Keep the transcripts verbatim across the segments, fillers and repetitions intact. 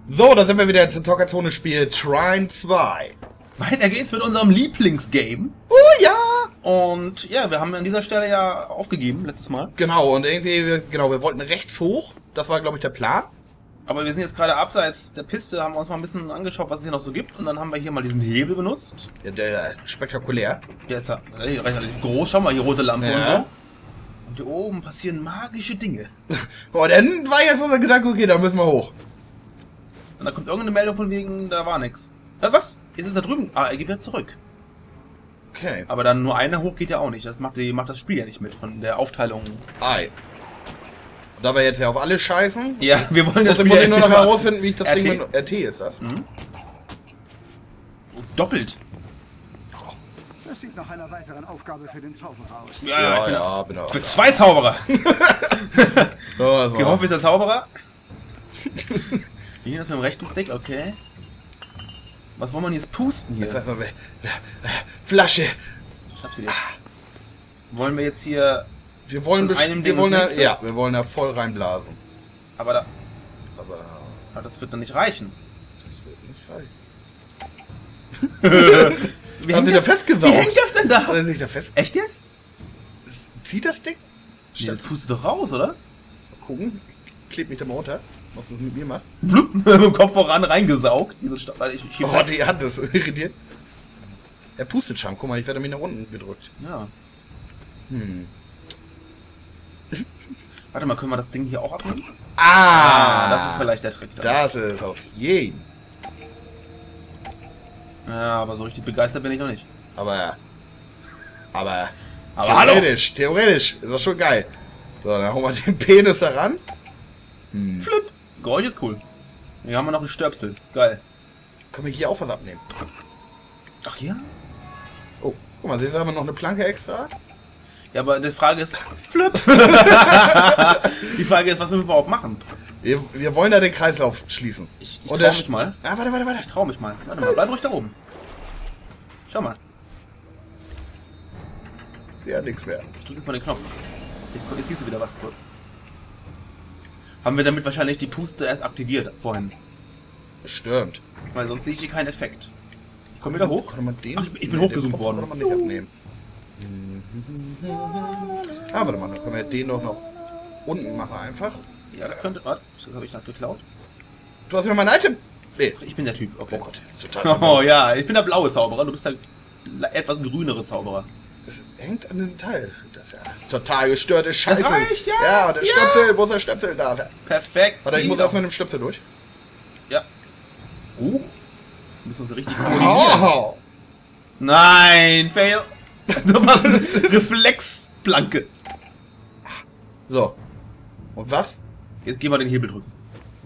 So, da sind wir wieder zum Zockerzone Spiel Trine zwei. Weiter geht's mit unserem Lieblingsgame. Oh ja! Und ja, wir haben an dieser Stelle ja aufgegeben, letztes Mal. Genau, und irgendwie, wir- genau, wir wollten rechts hoch. Das war, glaube ich, der Plan. Aber wir sind jetzt gerade abseits der Piste, haben wir uns mal ein bisschen angeschaut, was es hier noch so gibt. Und dann haben wir hier mal diesen Hebel benutzt. Ja, der spektakulär. Der ist ja relativ groß, schau mal, hier rote Lampe Ja. und so. Und hier oben passieren magische Dinge. Oh, dann war jetzt unser Gedanke, okay, da müssen wir hoch. Und da kommt irgendeine Meldung von wegen, da war nix. Äh, was? Jetzt ist er drüben. Ah, er geht wieder zurück. Okay. Aber dann nur einer hoch geht ja auch nicht. Das macht, die, macht das Spiel ja nicht mit von der Aufteilung. Ei. Und da wir jetzt ja auf alle scheißen, Ja, wir wollen muss, das muss ich nur noch wieder- herausfinden, wie ich das R T? Ding mit... R T ist das. Mhm. Oh, doppelt. Das sieht nach einer weiteren Aufgabe für den Zauberer aus. Ja, Ja, ich bin ja, genau. für zwei Zauberer. So, das war- Gehofft ist der Zauberer. Hier ist mit dem rechten Stick, okay. Was wollen wir denn jetzt pusten Jetzt hier? einfach mal- Flasche. Schnapp sie dir. Wollen wir jetzt hier... Wir wollen, Von best- einem wir Ding wollen ins da, nächste? ja, wir wollen da voll reinblasen. Aber, da, Aber aber das wird dann nicht reichen. das wird nicht reichen. Wie Hat hängt sich da das- festgesaugt? Wie hängt das denn da? Hat er sich da fest... Echt jetzt? S- Zieht das Ding? Nee, das pustet doch raus, oder? Mal gucken. Klebt mich da mal runter. Was das mit mir macht. Flupp, mit dem Kopf voran reingesaugt. Diese Sta- Warte, ich, ich schieb Oh, weg. die Hand ist irritiert. Er pustet schon. Guck mal, ich werde mich nach unten gedrückt. Ja. Hm. Warte mal, können wir das Ding hier auch abnehmen? Ah! das ist vielleicht der Trick. da. Das ist auf jeden. Ja, aber so richtig begeistert bin ich noch nicht. Aber... Aber... Aber hallo! theoretisch, theoretisch. Ist das schon geil. So, dann hauen wir den Penis da ran. Hm. Flip! Das Geräusch ist cool. Hier haben wir noch ein Stöpsel. Geil. Können wir hier auch was abnehmen? Ach ja? Oh, guck mal, jetzt haben wir noch eine Planke extra. Ja, aber die Frage ist... Flip! Die Frage ist, was wir überhaupt machen. Wir, wir wollen da den Kreislauf schließen. Ich, ich Und trau der mich mal. Ah, warte, warte, Ich warte. trau mich mal. Warte mal, bleib ruhig da oben. Schau mal. Ist ja nichts mehr. Ich drück jetzt mal den Knopf. Jetzt, jetzt siehst du wieder was kurz. Haben wir damit wahrscheinlich die Puste erst aktiviert vorhin. Stimmt. Weil sonst sehe ich hier keinen Effekt. Ich komm wieder hoch. Kann man den, Ach, ich bin- ich bin nee, hochgezoomt den worden. Kann man nicht abnehmen. Ah, warte mal, dann können wir den doch noch unten machen einfach. Ja, das könnte... Warte, das habe ich ganz geklaut. Du hast mir mein Item... Nee. Ich bin der Typ, okay. Oh Gott, das ist total... Oh ja, ich bin der blaue Zauberer, du bist der etwas grünere Zauberer. Es hängt an dem Teil. Das ist ja das ist total gestörte Scheiße. reicht, ja. Ja, und der Ja. Stöpsel, wo ist der Stöpsel? Da ist er. Perfekt. Warte, ich muss erst mit dem Stöpsel durch. Ja. Oh. Müssen wir so richtig koordinieren. Oh. Nein, fail. Du machst eine Reflexplanke. So. Und was? Jetzt gehen wir den Hebel drücken.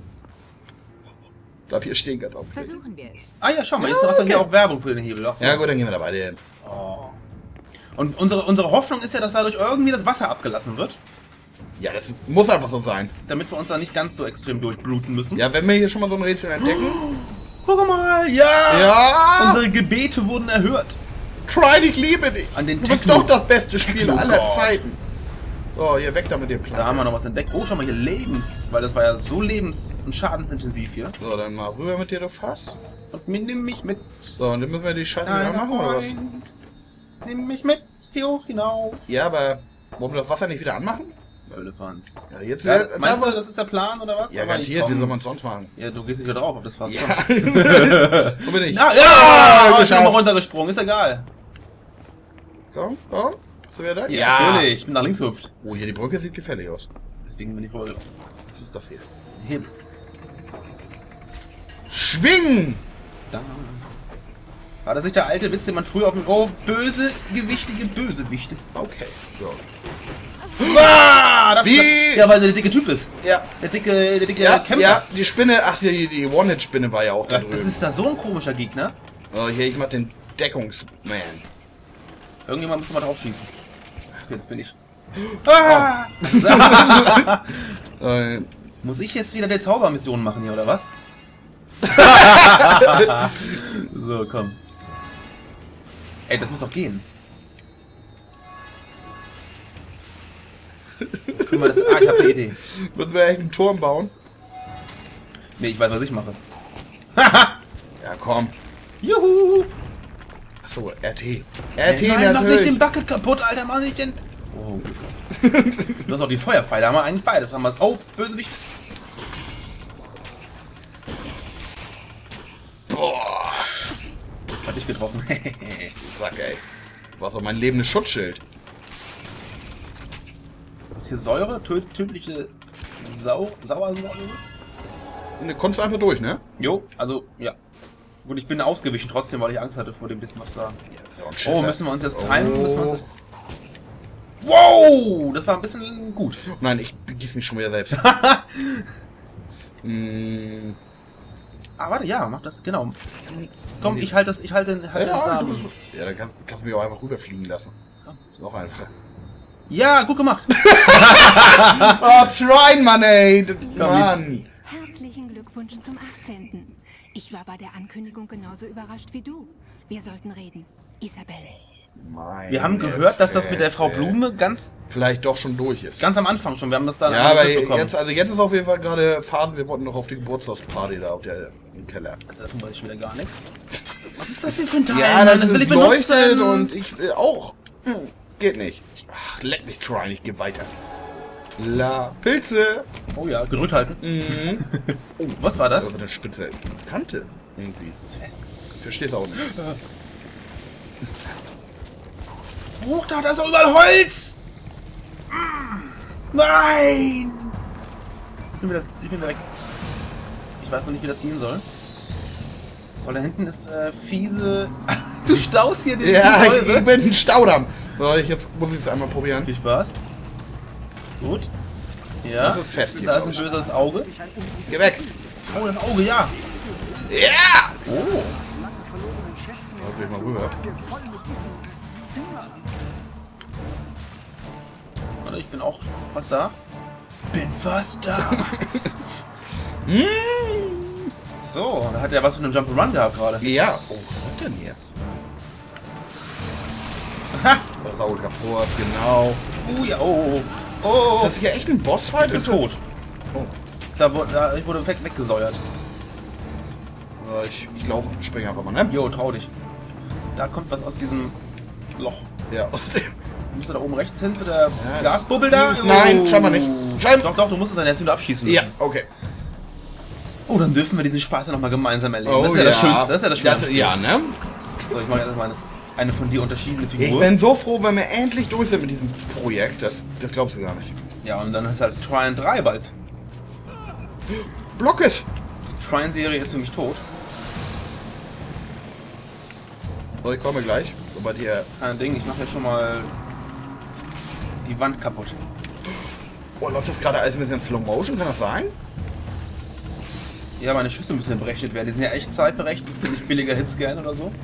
Bleib hier stehen, ganz aufgeregt. Versuchen wir es. Ah ja, schau mal, jetzt Ja, macht er hier okay. auch Werbung für den Hebel. Ach so. Ja gut, dann gehen wir da beide hin. Oh. Und unsere, unsere Hoffnung ist ja, dass dadurch irgendwie das Wasser abgelassen wird, Ja, das muss einfach so sein. damit wir uns da nicht ganz so extrem durchbluten müssen. Ja, wenn wir hier schon mal so ein Rätsel entdecken. Guck mal, ja! Ja! Unsere Gebete wurden erhört. Try, ich liebe dich! An den Du bist Techno- doch das beste Spiel Techno aller God. Zeiten. So, hier weg da mit dem Plan. Da haben wir noch was entdeckt. Oh, schau mal hier, Lebens. Weil das war ja so lebens- und schadensintensiv hier. So, dann mal rüber mit dir, du Fass. Und nimm mich mit. So, und dann müssen wir die Scheiße wieder machen, oder was? Freund. Nimm mich mit. Hier hoch hinauf. Ja, aber wollen wir das Wasser nicht wieder anmachen? Ölefans. Ja, jetzt Ja, äh, meinst da- du, das ist der Plan oder was? Ja, Aber ich garantiert, komm. wie soll man es sonst machen? Ja, du gehst nicht wieder drauf, ob das fast Ja. kommt. Wo bin ich? Na, ja, Ja, ich bin geschafft. mal runtergesprungen, ist egal. Komm, komm. Bist du wieder da? Natürlich, ich bin nach links hüpft. Oh, hier die Brücke sieht gefährlich aus. Deswegen bin ich wohl Was ist das hier? Hebel. Schwing! Da. War das nicht der alte Witz, den man früher auf dem... Oh, böse, gewichtige Bösewichte. Okay. So. Ah, das Wie? Ist, ja, weil der dicke Typ ist. Ja. Der dicke, der dicke Ja, Kämpfer. ja, die Spinne, ach, die, die One-Hit-Spinne war ja auch da Das drüben. ist da so ein komischer Gegner. Oh, hier, ich mach den Deckungsman. Irgendjemand muss mal drauf schießen. Ach, jetzt bin ich. Ah! Äh, Muss ich jetzt wieder der Zaubermission machen hier, oder was? So, komm. Ey, das muss doch gehen. Guck mal, das, ah, ich hab eine Idee. müssen wir echt einen Turm bauen? Nee, ich weiß, was ich mache. Ja, komm. Juhu! Achso, R T. R T Nein, mach nicht natürlich. den Bucket kaputt, Alter, mach nicht den... Oh. Du hast auch die Feuerpfeile, haben wir eigentlich beides. Haben wir... Oh, Bösewicht. Boah. Hat dich getroffen. Sack, ey. Du warst auch mein lebendes Schutzschild. Das ist hier Säure, tö tödliche Sau Sauersäure. Und du konntest einfach durch, ne? Jo, also, ja. Gut, ich bin ausgewichen trotzdem, weil ich Angst hatte vor dem bisschen, was da... Ja, ist ja auch ein Oh, Schisser. müssen wir uns jetzt timen? Oh. Müssen wir uns jetzt... Wow! Das war ein bisschen gut. Nein, ich begieß mich schon wieder selbst. mm. Ah, warte, ja, mach das, genau. Komm, ich halte das, ich halte den, halt den Ja, du Samen. bist, ja, dann kann, kannst du mich auch einfach rüberfliegen lassen. Ist auch einfach. Ja, gut gemacht. Oh, Trine, Mann, ey. D- Mann. Herzlichen Glückwunsch zum achtzehnten Ich war bei der Ankündigung genauso überrascht wie du. Wir sollten reden. Isabelle. Meine Wir haben gehört, dass das mit der Frau Fresse. Blume ganz, vielleicht doch schon durch ist. ganz am Anfang schon, wir haben das dann Ja, aber mitbekommen. jetzt, also jetzt ist auf jeden Fall gerade Phase, wir wollten noch auf die Geburtstagsparty da auf der, im Keller. Davon weiß ich wieder gar nichts. Was ist das denn für ein Teil? Ja, Mann? das, will ist ich leuchtet benutzen. und ich will auch. Hm, geht nicht. Ach, leck mich, Trine, ich geh weiter. La Pilze. Oh ja, gedrückt halten. Mhm. Oh, was war Das das? ist eine spitze Kante irgendwie. Ich versteh's auch nicht. Hoch da, da ist auch überall Holz! Nein! Ich bin wieder, ich bin wieder weg. Ich weiß noch nicht, wie das gehen soll. Weil da hinten ist äh, fiese... Du staust hier den Ja, ich, Säure. ich bin ein Staudamm. So, ich, jetzt muss ich es einmal probieren. Viel Spaß. Gut. Ja. Das ist fest hier, Da ist ein glaub ich. böses Auge. Geh weg. Oh, das Auge, ja. Ja! Oh. Lange verlorenen Schätzen Lass mich mal rüber. wir voll mit diesen Dingern. Warte, ich bin auch fast da. Bin fast da. So, da hat er was mit einem Jump'n'Run gehabt gerade. Ja. Oh, was ist das denn hier? Ha! Das Auge kaputt, genau. Oh ja, oh, oh, oh. Ist das hier echt ein Bossfight? Ich bin Ist tot. Oh. Da wurde, da, ich wurde weg, weggesäuert. Äh, Ich, ich laufe, springe einfach mal, ne? Jo, trau dich. Da kommt was aus diesem Loch. Ja, aus dem. Musst du da oben rechts hin zu der Ja, Glasbubbel da? Nein, Oh. scheinbar nicht. Scheinbar- Doch, doch, du musst es dann jetzt wieder abschießen müssen. Ja, okay. Oh, dann dürfen wir diesen Spaß ja nochmal gemeinsam erleben. das ist ja, das Schönste. Das ist ja das Schönste. ja, ne? So, ich mache jetzt mal eine, eine von dir unterschiedene Figur. Ich bin so froh, wenn wir endlich durch sind mit diesem Projekt. Das, das glaubst du gar nicht. Ja, und dann ist halt Trine drei bald. Block es! Trine-Serie ist für mich tot. So, ich komme gleich. Sobald ihr. Kein Ding, ich mache jetzt schon mal die Wand kaputt. Oh, läuft das gerade alles ein bisschen Slow Motion? Kann das sein? Ja, meine Schüsse müssen berechnet werden. Die sind ja echt zeitberechnet. Das sind nicht billiger Hitscan oder so.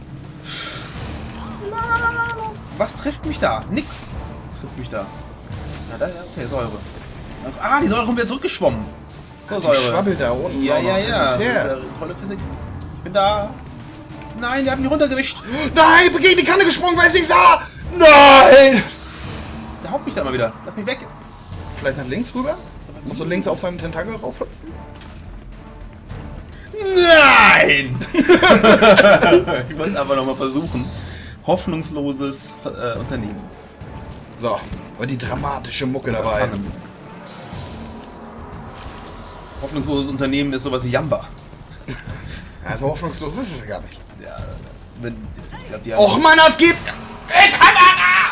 Was trifft mich da? Nix trifft mich da. Ja, da, ja, okay, Säure. Ah, die Säure kommt wieder zurückgeschwommen. So, Die Säure. schwabbelt da unten. Ja, auch noch ja, hin ja. und Das ist her. ja tolle Physik. Ich bin da. Nein, die haben mich runtergewischt. Nein, ich bin gegen die Kanne gesprungen, weil ich nicht sah! Nein! Der haut mich da mal wieder. Lass mich weg. Vielleicht nach links rüber? Musst du links auf seinen Tentakel drauf hüpfen? Nein! Ich wollte es einfach nochmal versuchen. Hoffnungsloses äh, Unternehmen. So, war die dramatische Mucke dabei. Pfannen. Hoffnungsloses Unternehmen ist sowas wie Jamba. Also hoffnungslos ist es gar nicht. Ja, wenn, ich glaub, die haben- Och Mann, es gibt... Ey, Kamera!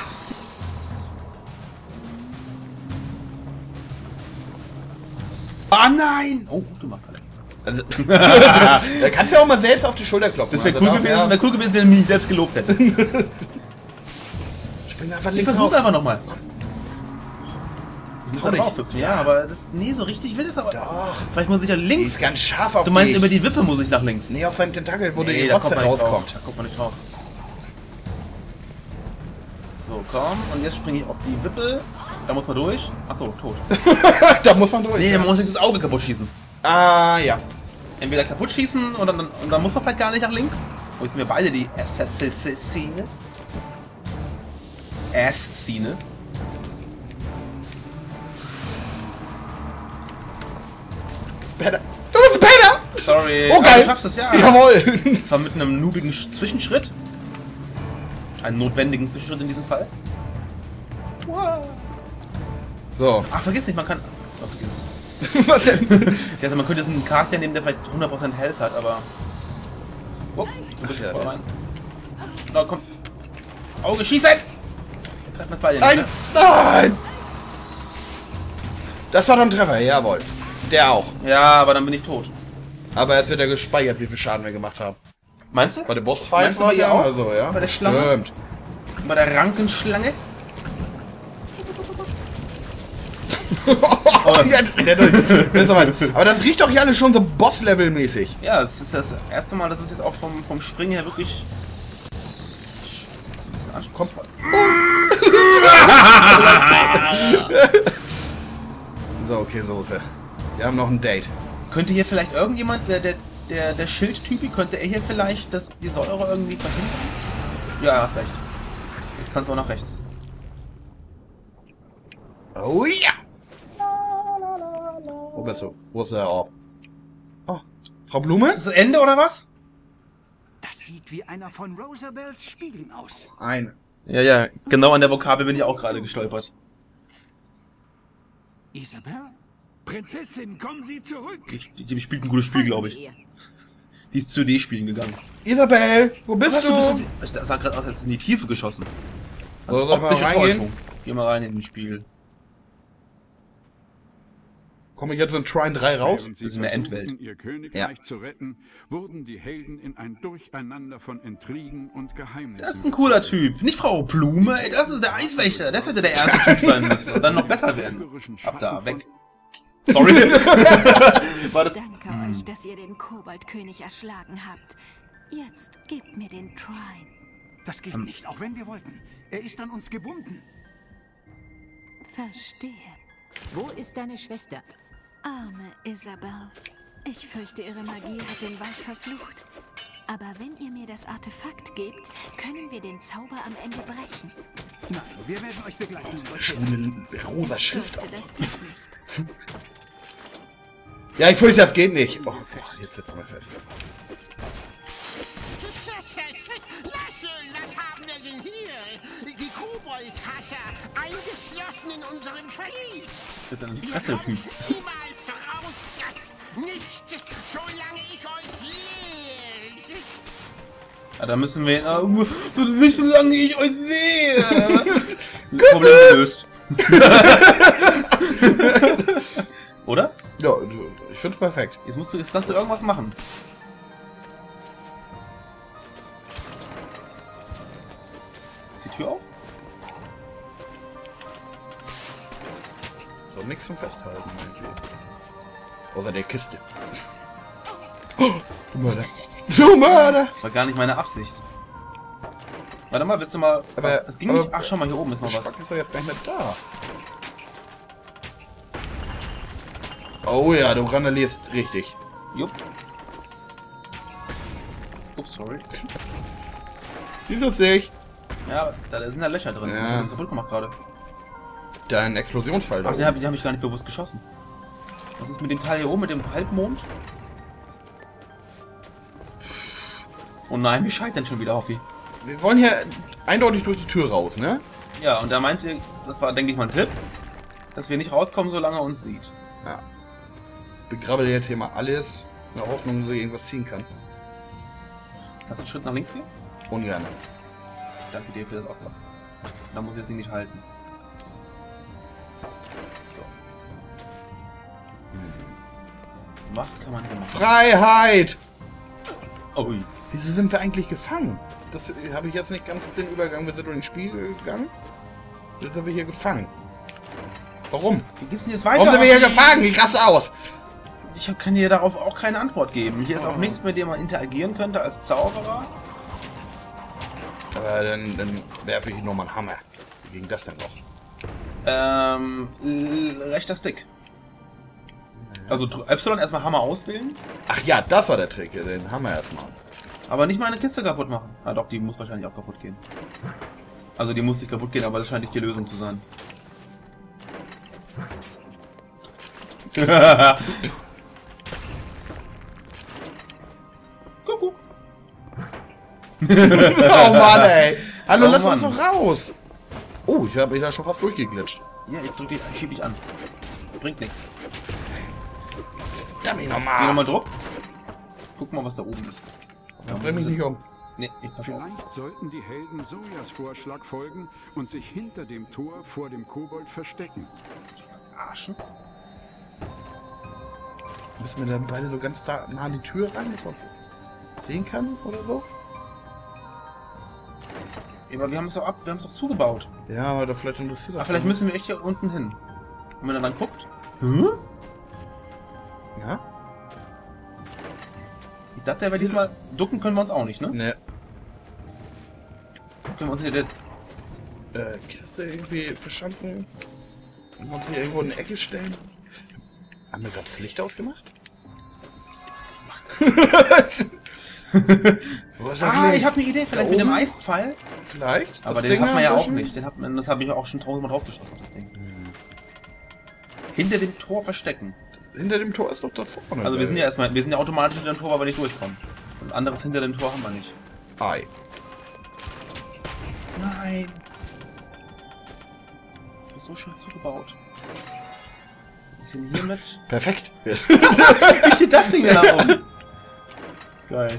Ah nein! Oh, gut gemacht, Alex. Also, da kannst du ja auch mal selbst auf die Schulter klopfen. Das wäre Also cool, da- gewesen, ja. wär cool gewesen, wenn du mich selbst gelobt hättest. Ich Spring einfach links versuch's raus. einfach nochmal. Ich muss Trau da dich. drauf hüpfen, ja, aber das, nee, so richtig will das aber. Doch. Vielleicht muss ich ja Die links. ist ganz scharf auf Du meinst, dich. über die Wippe muss ich nach links? Nee, auf seinen Tentakel, wo Nee, die da Rotze kommt man nicht drauf. rauskommt. Da kommt man nicht drauf. So, komm, und jetzt springe ich auf die Wippe. Da muss man durch. Achso, tot. Da muss man durch. Nee, ja. dann muss ich das Auge kaputt schießen. Ah, ja. Entweder kaputt schießen und dann, und dann muss man vielleicht gar nicht nach links. Wo ist mir beide die Assassine? Ass-Szene. Better. Du bist Sorry. Oh, Aber geil. du schaffst es, ja. Jawohl. Das war mit einem noobigen Sch- Zwischenschritt. Einen notwendigen Zwischenschritt in diesem Fall. So. Ach, vergiss nicht, man kann... Oh, vergiss es. Was denn? Ich dachte, man könnte jetzt einen Charakter nehmen, der vielleicht hundert Prozent Health hat, aber... Oh, du bist Ach ja, voll das- rein. Da kommt... Auge, schießen! Treffen das beide Nein! nicht, ne? Nein! Das war doch ein Treffer, jawohl. Der auch. Ja, aber dann bin ich tot. Aber es wird ja gespeichert, wie viel Schaden wir gemacht haben. Meinst du? Bei der Bossfight Meinst du war bei es ihr ja auch? immer so, ja? Bei der Schlange? Stimmt. Bei der Rankenschlange? Oh, jetzt, jetzt, jetzt aber, aber das riecht doch hier alle schon so Boss-Level-mäßig. Ja, es ist das erste Mal, dass es jetzt auch vom, vom Springen her wirklich... ein bisschen anspruchsvoll. So, okay, so ist er. Wir haben noch ein Date. Könnte hier vielleicht irgendjemand, der, der, der, der Schildtypi, könnte er hier vielleicht das, die Säure irgendwie verhindern? Ja, hast recht. Jetzt kannst du auch nach rechts. Oh ja! Wo bist du? Wo ist der Orb? Oh, Frau Blume? Ist das Ende oder was? Das sieht wie einer von Rosabels Spiegeln aus. Ein. Ja, ja, genau an der Vokabel bin ich auch gerade gestolpert. Isabel? Prinzessin, kommen Sie zurück! Die, die spielt ein gutes Spiel, glaube ich. Die ist zu D-Spielen gegangen. Isabel, wo bist Was, du? bist du? Ich sah gerade aus, als in die Tiefe geschossen. Soll ich mal Optische reingehen? Täuschung. Geh mal rein in den Spiegel. Komme ich jetzt in Trine drei raus? Während sie Das ist eine versuchten, Endwelt. ihr Königreich zu retten, wurden die Helden in ein Durcheinander von Intrigen und Geheimnissen. Das ist ein cooler Typ. Nicht Frau Blume, ey, das ist der Eiswächter. Das hätte der erste Typ sein müssen und dann noch besser werden. Ab da, weg. Sorry. War das... Danke euch, dass ihr den Koboldkönig erschlagen habt. Jetzt gebt mir den Trine. Das geht nicht, auch wenn wir wollten. Er ist an uns gebunden. Verstehe. Wo ist deine Schwester? Arme Isabel. Ich fürchte, ihre Magie hat den Wald verflucht. Aber wenn ihr mir das Artefakt gebt, können wir den Zauber am Ende brechen. Nein, wir werden euch begleiten. Schöne rosa Ich Schrift. fürchte, das geht nicht. Ja, ich fürchte, das geht nicht. Oh, jetzt sitzen wir fest. Na schön, was haben wir denn hier? Die Koboldhasser, eingeschlossen in unserem Verlies. Das ist ein Ihr Fresse, kommt Typ. niemals raus. Nicht, solange ich euch lese. Ja, da müssen wir... Ah, nicht so lange ich euch sehe. Problem gelöst. Oder? Ja, ich find's perfekt. Jetzt musst du, jetzt kannst du irgendwas machen. Ist die Tür auf? So, nix zum Festhalten, irgendwie. Außer der Kiste. Oh, du Mörder. Du Mörder! Das war gar nicht meine Absicht. Warte mal, bist du mal... Aber- es ging aber- nicht... Ach, schau mal, hier oben ist noch was. Stock ist doch jetzt gar nicht mehr da. Oh ja, du randalierst richtig. Jupp. Ups, sorry. Wieso sich? Ja, da sind da Löcher drin. Ja. Was hast du kaputt gemacht gerade? Dein Explosionsfall da. Ach, den habe hab ich gar nicht bewusst geschossen. Was ist mit dem Teil hier oben, mit dem Halbmond? Oh nein, wir scheitern schon wieder, Hoffi. Wir wollen hier eindeutig durch die Tür raus, ne? Ja, und er meinte, das war, denke ich, mal ein Tipp, dass wir nicht rauskommen, solange er uns sieht. Ja. Begrabbel jetzt hier mal alles, in der Hoffnung, dass ich irgendwas ziehen kann. Kannst du einen Schritt nach links gehen? Ungern. Danke dir für das Opfer. Da muss ich jetzt nicht halten. So. Was kann man hier machen? Freiheit! Oh, ui. Wieso sind wir eigentlich gefangen? Das habe ich jetzt nicht ganz den Übergang. Wir sind durch den Spiegel gegangen. Jetzt sind wir hier gefangen. Warum? Wie geht's denn jetzt weiter? Warum sind wir hier Hoffi? gefangen? Ich raste aus! Ich hab- kann dir darauf auch keine Antwort geben. Hier ist auch nichts, mit dem man interagieren könnte als Zauberer. Aber dann, dann werfe ich nochmal einen Hammer. Wie ging das denn noch? Ähm, l- rechter Stick. Also dr- Epsilon erstmal Hammer auswählen, Ach ja, das war der Trick. Den Hammer erstmal. aber nicht meine Kiste kaputt machen. Ah doch, die muss wahrscheinlich auch kaputt gehen. Also die muss nicht kaputt gehen, aber das scheint nicht die Lösung zu sein. Oh Mann, ey. Hallo, Oh lass uns Mann. doch raus. Oh, ich habe mich da schon fast durchgeglitscht. Ja, ich drück die, schieb ich an. Bringt nichts. Verdammt Geh nochmal. nochmal Druck. Guck mal, was da oben ist. Ja, dreh mich nicht um. Nee, ich pass auf. Vielleicht sollten die Helden Sojas Vorschlag folgen und sich hinter dem Tor vor dem Kobold verstecken. Arschen. Müssen wir dann beide so ganz da nah an die Tür ran, dass man uns sehen kann oder so? Ja, aber wir haben es doch ab, wir haben es doch zugebaut. Ja, aber da vielleicht interessiert das. Aber vielleicht dann. müssen wir echt hier unten hin. Und wenn er dann guckt. Hm? Ja? Ich dachte, er wäre diesmal. Ducken können wir uns auch nicht, ne? Ne. Können wir uns hier der. Äh, Kiste irgendwie verschanzen? Und uns hier irgendwo in eine Ecke stellen? Haben wir gerade das Licht ausgemacht? Wo ist das Ah, Licht? ich habe eine Idee, vielleicht Da mit dem oben? Eispfeil. Vielleicht? Aber Das den Ding hat man ja auch erwischen? nicht. Den hat man, das habe ich auch schon tausendmal draufgeschossen, das Ding. Hinter dem Tor verstecken. Hinter dem Tor ist doch da vorne. Also wir sind ja erstmal, wir sind ja automatisch hinter dem Tor, weil wir nicht durchkommen. Und anderes hinter dem Tor haben wir nicht. Ei. Nein. Das ist so schön zugebaut. Was ist denn hier mit? Perfekt. Wie steht das Ding denn da rum? Geil.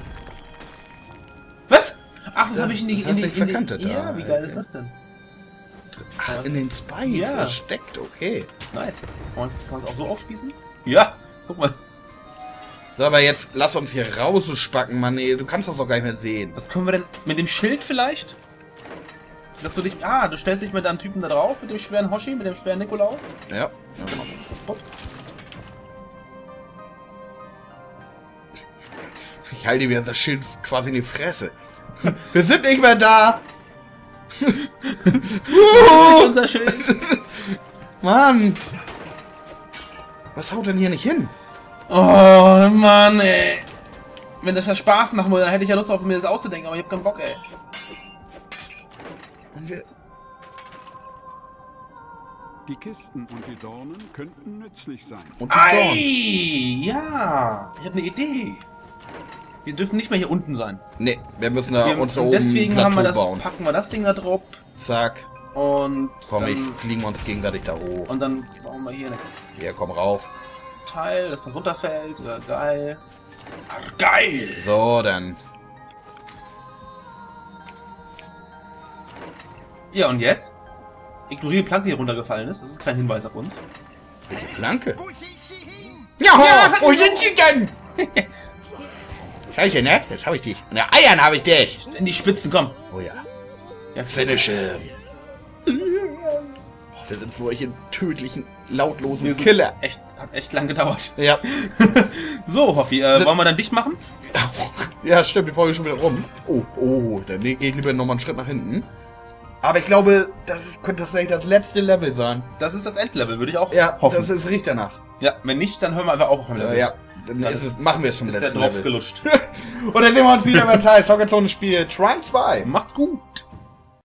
Was? Ach, das Ja, habe ich in die... das hat in die, sich in die verkantet da. Ja, wie geil ist das denn? Ach, in den Spikes Ja. versteckt, okay. Nice. Kann man, kann man es auch so aufspießen? Ja, guck mal. So, aber jetzt lass uns hier rausspacken, Mann. Ey, du kannst das doch gar nicht mehr sehen. Was können wir denn... Mit dem Schild vielleicht? Dass du dich... Ah, du stellst dich mit deinem Typen da drauf, mit dem schweren Hoshi, mit dem schweren Nikolaus. Ja. ja. Ich halte mir das Schild quasi in die Fresse. Wir sind nicht mehr da! Uh! Unser Schild. Mann! Was haut denn hier nicht hin? Oh, Mann, ey. Wenn das ja Spaß machen würde, dann hätte ich ja Lust drauf, mir das auszudenken, aber ich hab keinen Bock, ey. Und wir Die Kisten und die Dornen könnten nützlich sein. und die Dornen. Ei, ja. Ich habe eine Idee. Wir dürfen nicht mehr hier unten sein. Nee, wir müssen da Wir, uns da und oben deswegen ein haben wir Plateau das, bauen. packen wir das Ding da drauf Zack. und Komm, dann, ich fliegen wir uns gegenseitig da hoch. und dann bauen wir hier ein Hier, komm rauf. Teil, das von runterfällt. Ja, geil. Ah, geil! So, dann. Ja, und jetzt? Ignoriere die Planke, die runtergefallen ist. Das ist kein Hinweis auf uns. Die Planke. Wo sind Sie hin? Ja, wo sind sie denn? Scheiße, ne? Jetzt hab ich dich. An der Eiern hab ich dich. In die Spitzen, komm. Oh ja. Ja, Finish him. Oh, wir sind solche tödlichen, lautlosen wir sind Killer. Echt, hat echt lang gedauert. Ja. So, Hoffi, äh, wollen wir dann dicht machen? Ja, stimmt, die Folge ist schon wieder rum. Oh, oh, dann gehe ich lieber nochmal einen Schritt nach hinten. Aber ich glaube, das ist, könnte tatsächlich das letzte Level sein. Das ist das Endlevel, würde ich auch Ja, hoffen. das ist riecht danach. Ja, wenn nicht, dann hören wir einfach auf beim Ja, Level. ja. Dann Dann ist es, machen wir es zum ist letzten der Drops Level. gelutscht. Und dann sehen wir uns wieder bei Zeit. Soccer Zone Spiel Trunk zwei. Macht's gut.